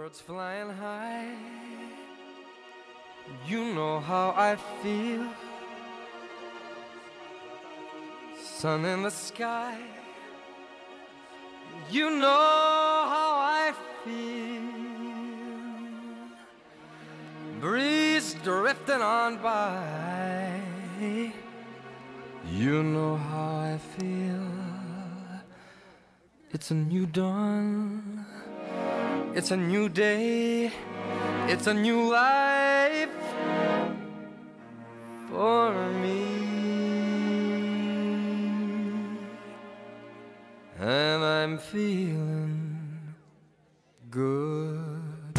birds flying high. You know how I feel. Sun in the sky. You know how I feel. Breeze drifting on by. You know how I feel. It's a new dawn. It's a new day. It's a new life for me. And I'm feeling good.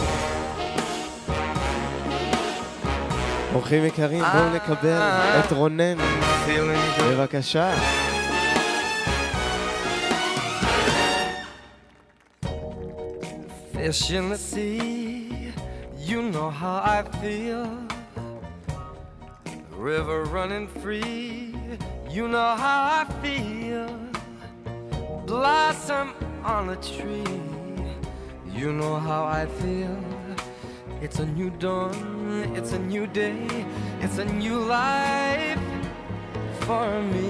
אורחים יקרים, בואו נקבל את רונן. בבקשה. Fish in the sea, you know how I feel. River running free, you know how I feel. Blossom on a tree, you know how I feel. It's a new dawn, it's a new day, it's a new life for me.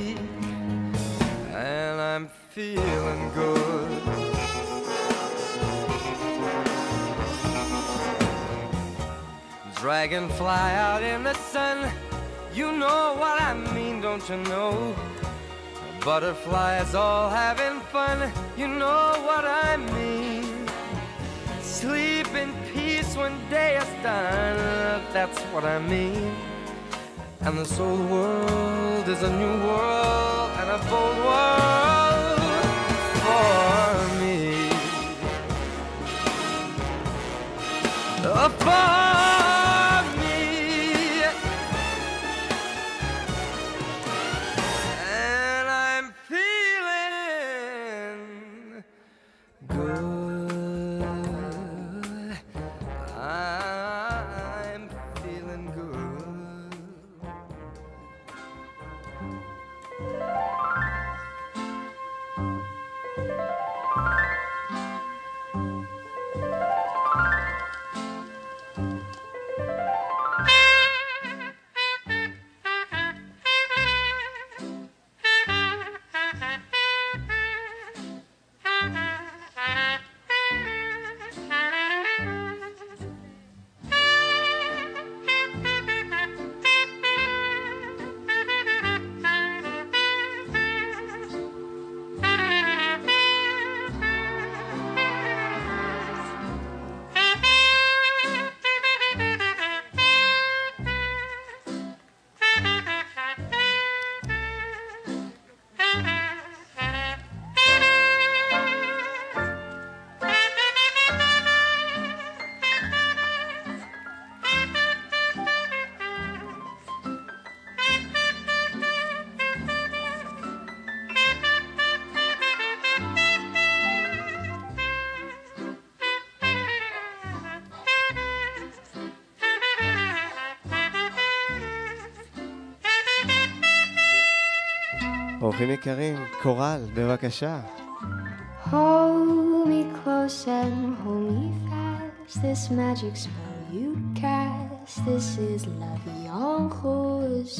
And I'm feeling good. Dragonfly out in the sun, you know what I mean, don't you know? Butterflies all having fun, you know what I mean. Sleep in peace when day is done, that's what I mean. And this old world is a new world and a bold world for me. For אורחים יקרים, קורל, בבקשה. Hold me close and hold me fast. This magic spell you cast. This is La Vie en Rose.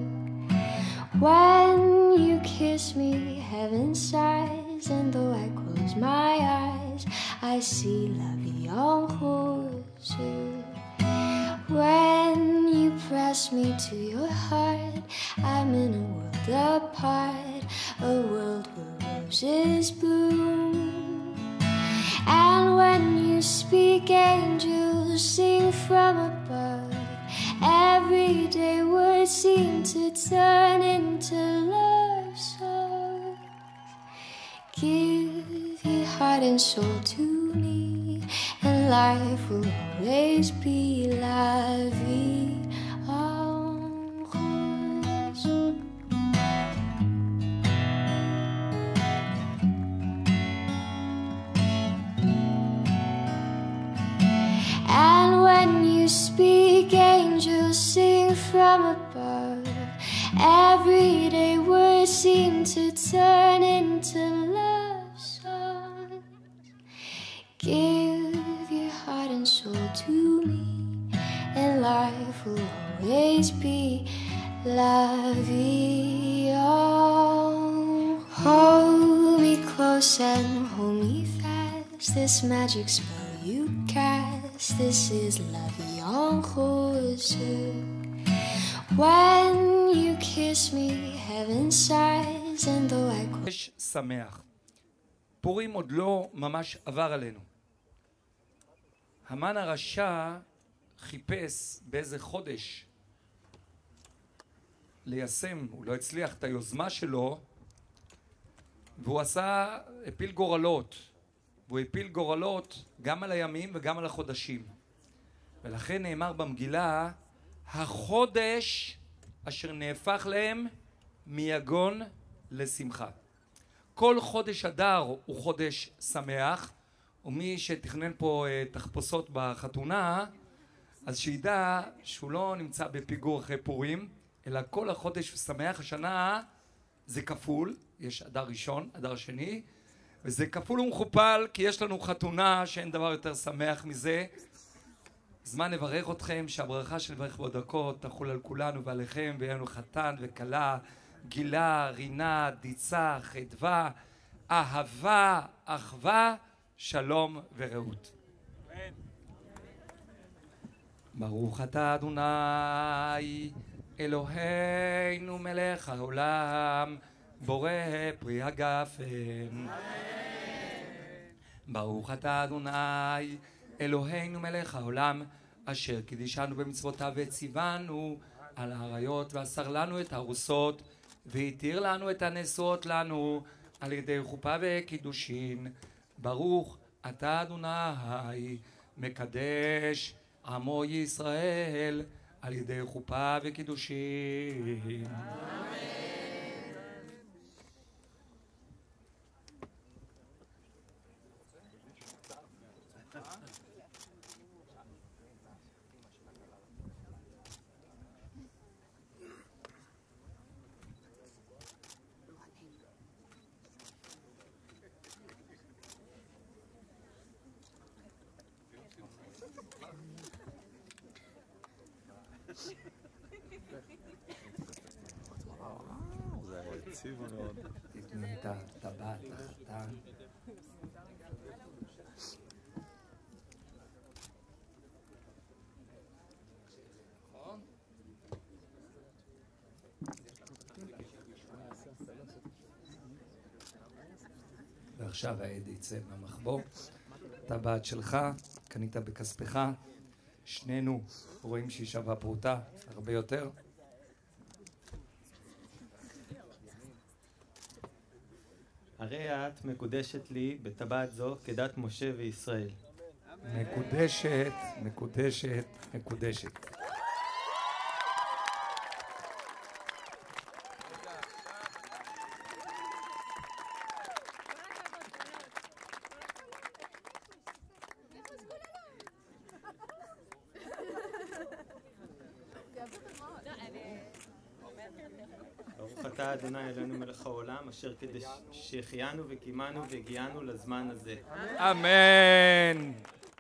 When you kiss me, heaven sighs. And though I close my eyes, I see La Vie en Rose. When you press me to your heart, I'm in a world apart, a world where roses bloom. And when you speak, angels sing from above. Everyday words seem to turn into love songs. Give your heart and soul to me, and life will always be la vie en rose. And when you speak, angels sing from above. Everyday words seem to turn into love songs. Give your to me, and life will always be la vie. Hold me close and hold me fast, this magic spell you cast, this is la vie en rose. When you kiss me, heaven sighs, and though I חודש שמח. פורים עוד לא ממש עבר עלינו. המן הרשע חיפש באיזה חודש ליישם, הוא לא הצליח את היוזמה שלו, והוא הפיל גורלות. והוא הפיל גורלות גם על הימים וגם על החודשים. ולכן נאמר במגילה, החודש אשר נהפך להם מיגון לשמחה. כל חודש אדר הוא חודש שמח, ומי שתכנן פה תחפושות בחתונה, אז שידע שהוא לא נמצא בפיגור אחרי פורים, אלא כל החודש הוא שמח. השנה זה כפול, יש אדר ראשון, אדר שני, וזה כפול ומכופל כי יש לנו חתונה שאין דבר יותר שמח מזה. זמן לברך אתכם, שהברכה של ברך בעוד דקות תחול על כולנו ועליכם, ויהיה לנו חתן וכלה, גילה, רינה, דיצה, חדווה, אהבה, אחווה, שלום ורעות. ברוך אתה אדוני אלוהינו מלך העולם, בורא פרי הגפן. ברוך אתה אדוני אלוהינו מלך העולם, אשר קידישנו במצוותיו וציוונו על האריות, ואסר לנו את הארוסות, והתיר לנו את הנשואות לנו על ידי חופה וקידושין. ברוך אתה אדוני מקדש עמו ישראל על ידי חופה וקידושין. תתני את הטבעת לחתן. ועכשיו העד יצא מהמחבוא. טבעת שלך, קנית בכספך. שנינו רואים שהיא שווה פרוטה הרבה יותר. הרי את מקודשת לי בטבעת זו כדת משה וישראל. מקודשת, מקודשת, מקודשת. ברוך אתה אדוני אלוהינו מלך העולם, אשר כדי שהחיינו וקיימנו והגיענו לזמן הזה. אמן.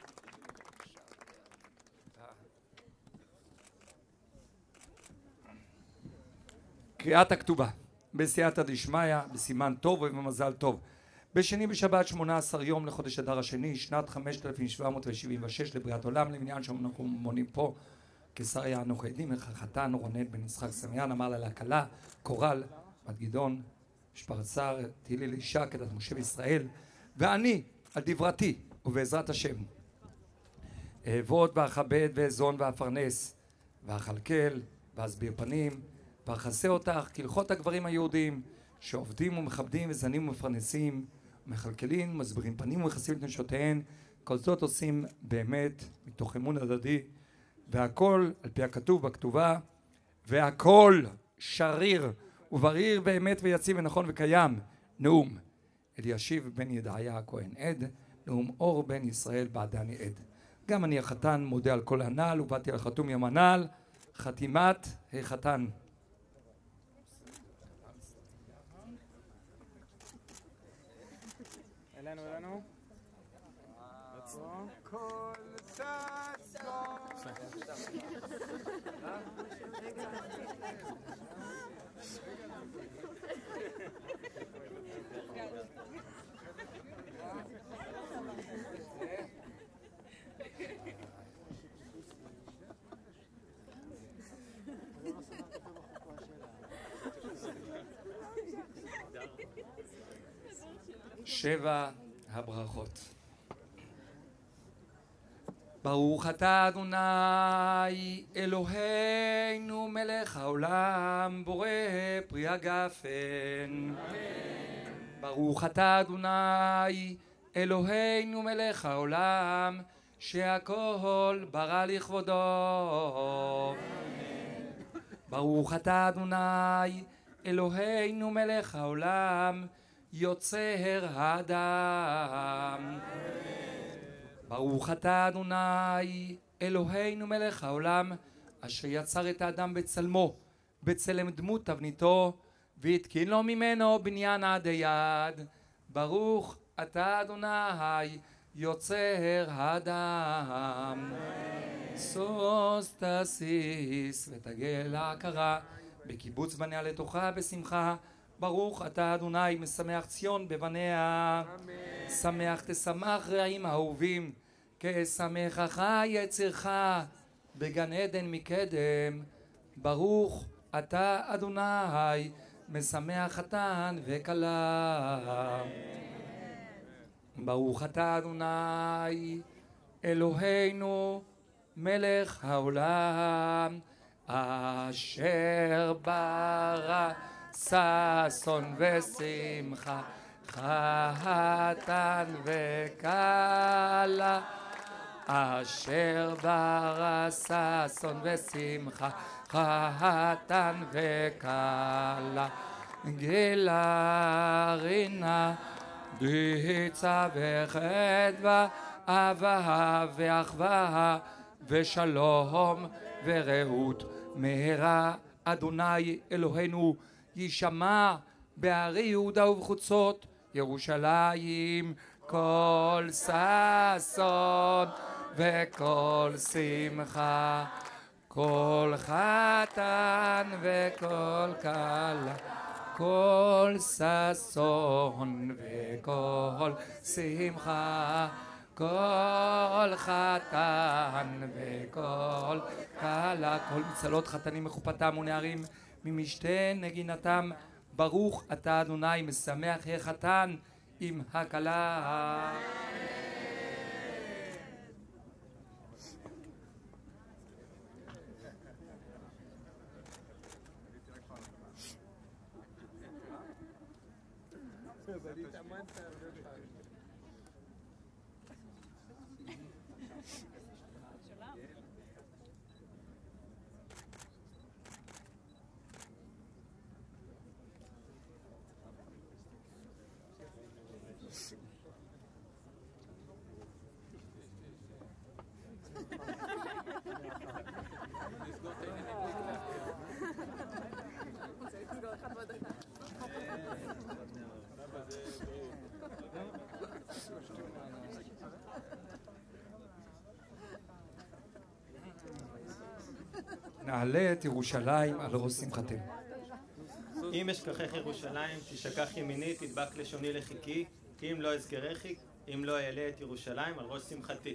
קריאת הכתובה בסייעתא דשמיא, בסימן טוב ובמזל טוב. בשני בשבת 18 יום לחודש אדר השני, שנת 5776 לבריאת עולם, למניין שאנחנו מונים פה קיסריה אנו עדים, החתן רונן בן יצחק סמיין, אמר לה להקלה קורל בת גדעון משפחת שר, תהי לי לאישה כדת משה וישראל, ואני על דברתי ובעזרת השם אעבוד ואכבד ואזון ואפרנס ואכלכל ואסביר פנים ואכסה אותך כהלכות הגברים היהודים שעובדים ומכבדים וזנים ומפרנסים ומכלכלים ומסבירים פנים ומכסים את נשותיהן. כל זאת עושים באמת מתוך אמון הדדי, והכל על פי הכתוב בכתובה, והכל שריר ובריר באמת ויציב ונכון וקיים. נאום אלישיב בן ידעיה הכהן עד, נאום אור בן ישראל בעדני עד. גם אני החתן מודה על כל הנ"ל, ובאתי על חתום ים הנ"ל, חתימת החתן. אלינו. שבע הברכות. ברוך אתה אדוני אלוהינו מלך העולם בורא פרי הגפן. ברוך אתה אדוני אלוהינו מלך העולם שהכל ברא לכבודו. ברוך אתה אדוני אלוהינו מלך העולם יוצר האדם. ברוך אתה אדוני אלוהינו מלך העולם אשר יצר את האדם בצלמו בצלם דמות תבניתו והתקין לו ממנו בניין עד היד. ברוך אתה אדוני יוצר האדם. סוס תסיס ותגל להכרה בקיבוץ בניה לתוכה בשמחה. ברוך אתה אדוני משמח ציון בבניה. שמח תשמח רעים אהובים כשמחך יצרך בגן עדן מקדם. ברוך אתה אדוני משמח חתן וכלה. ברוך אתה אדוני אלוהינו מלך העולם אשר ברא ששון ושמחה חתן וכלה. אשר ברא ששון ושמחה חתן וכלה. גילה רינה דיצה וחדווה אהבה ואחווה ושלום ורעות מהרה אדוני אלוהינו יישמע בערי יהודה ובחוצות ירושלים כל ששון וכל שמחה כל חתן וכל כלה כל ששון וכל שמחה כל חתן וכל כלה כל מצלות חתנים מחופתם ונערים ממשתה נגינתם. ברוך אתה אדוני משמח החתן עם הכלה. נעלה את ירושלים על ראש שמחתנו. אם אשכחך ירושלים תשכח ימיני תדבק לשוני לחיקי כי אם לא אזכרכי אם לא אעלה את ירושלים על ראש שמחתי.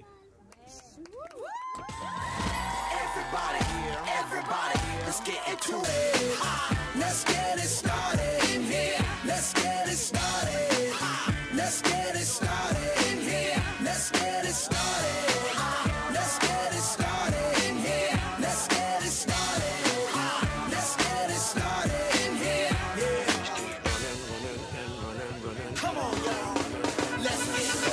Everybody, let's get into it. Let's get it started in here. Let's get it started. Let's get it started in here. Let's get it started. Let's get it started in here. Let's get it started. Let's get it started in here. Yeah. Come on, y'all. Let's get it.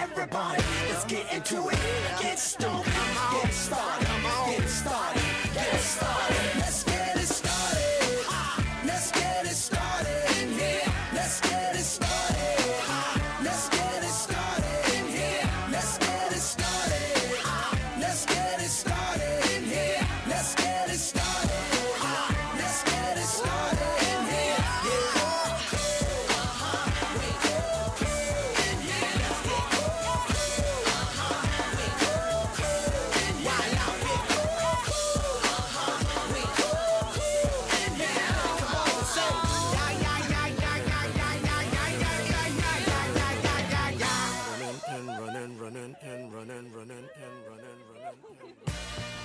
everybody, let's get into it. Get stoned, get started, get started, get started. Let's get it started. Let's get it started in here. Let's get it started. Let's get it started in here. Let's get it started. Let's get it started in here. Let's get it started. Let's get it started in here. Running and running and running and running and running.